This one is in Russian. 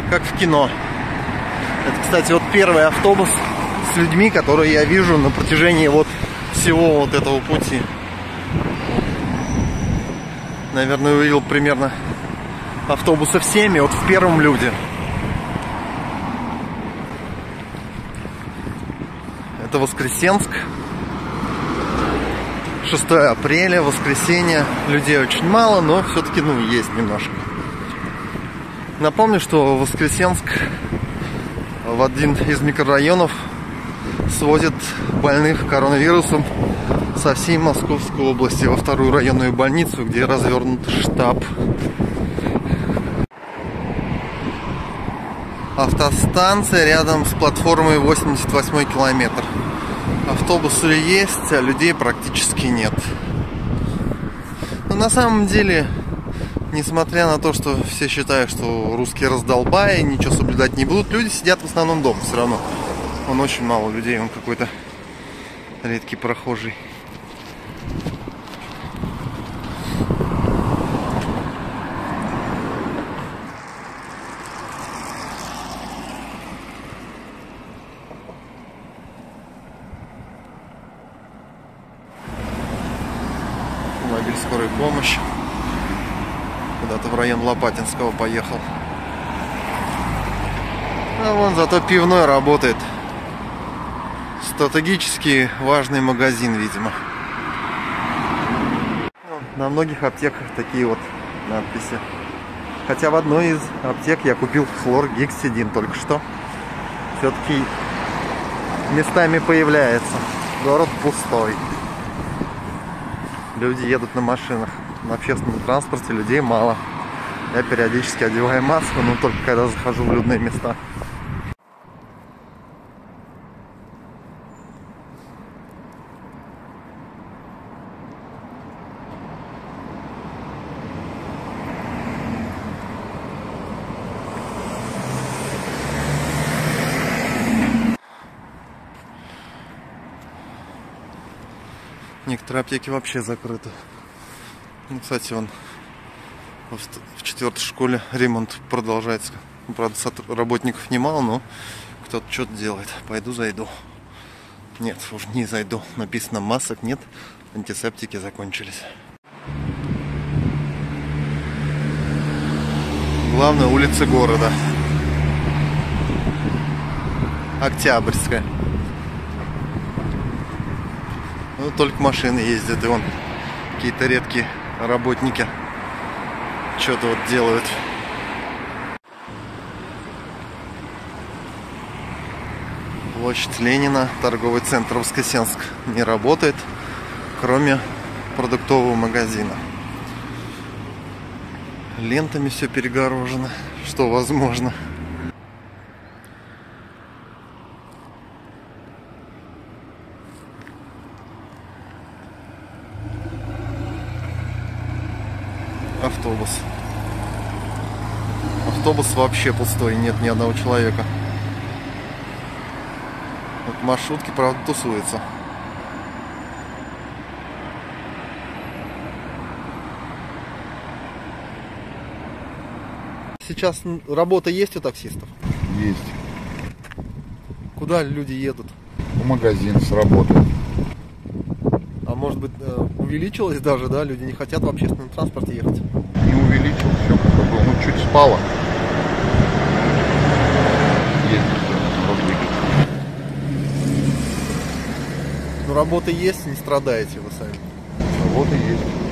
как в кино. Это, кстати, вот первый автобус с людьми, которые я вижу на протяжении вот всего вот этого пути. Наверное, увидел примерно автобусов 7, вот в первом люди. Это Воскресенск. 6 апреля, воскресенье. Людей очень мало, но все-таки, есть немножко. Напомню, что Воскресенск в один из микрорайонов свозит больных коронавирусом со всей Московской области во вторую районную больницу, где развернут штаб. Автостанция рядом с платформой 88 километр. Автобусы есть, а людей практически нет. Но на самом деле, несмотря на то, что все считают, что русские раздолбаи, ничего соблюдать не будут, люди сидят в основном дома все равно. Вон очень мало людей, он какой-то редкий прохожий. Автомобиль скорой помощи куда-то в район Лопатинского поехал. А вон зато пивной работает. Стратегически важный магазин, видимо. На многих аптеках такие вот надписи. Хотя в одной из аптек я купил хлоргексидин только что. Все-таки местами появляется. Город пустой. Люди едут на машинах. На общественном транспорте людей мало. Я периодически одеваю маску, но только когда захожу в людные места. Некоторые аптеки вообще закрыты. Кстати, в 4-й школе ремонт продолжается. Правда, работников немало, но кто-то что-то делает. Пойду зайду. Нет, уже не зайду. Написано: масок нет, антисептики закончились. Главная улица города. Октябрьская. Только машины ездят, и вон какие-то редкие работники что-то вот делают. Площадь Ленина, торговый центр Воскресенск не работает, кроме продуктового магазина. Лентами все перегорожено, что возможно. Автобус вообще пустой, нет ни одного человека. Вот маршрутки, правда, тусуются. Сейчас работа есть у таксистов? Есть. Куда люди едут? В магазин с работы. А может быть, увеличилось даже, да? Люди не хотят в общественном транспорте ехать. Не увеличилось, все как было. Ну, чуть спало. Но работа есть, не страдаете вы сами. Работа есть.